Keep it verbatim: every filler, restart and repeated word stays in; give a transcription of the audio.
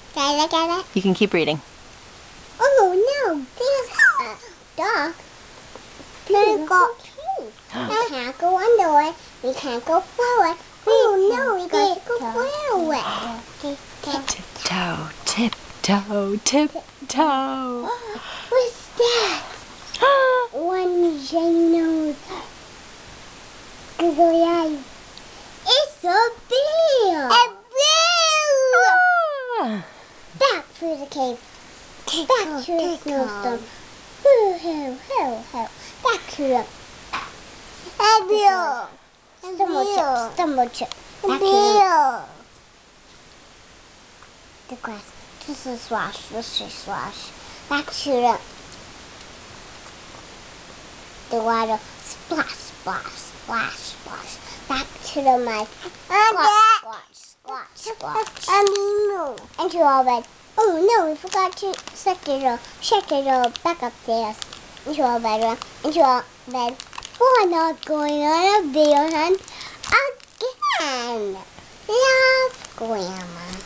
Can I look at it? You can keep reading. Oh no, there's a dog. We got two. We can't go under it. We can't go forward. Oh no, we got to go forward. Tiptoe, tiptoe, tiptoe. What's that? One shiny nose. Googly eyes. It's a bear. A bear. Ah. Back through the cave. Back to the snowstorm. Hoo hoo hoo hoo. Back to the a bear. Stumble chip. Stumble chip. Back to the the grass. This is swash. This is swash. Back to the the water. Splash, splash, splash, splash. Back to the mud. Squash, squash, squash, squash. Into our bed. Oh no, we forgot to set it all. Check it all back upstairs. Into our bedroom. Into our bed. We're not going on a bear hunt again. Love, Grandma.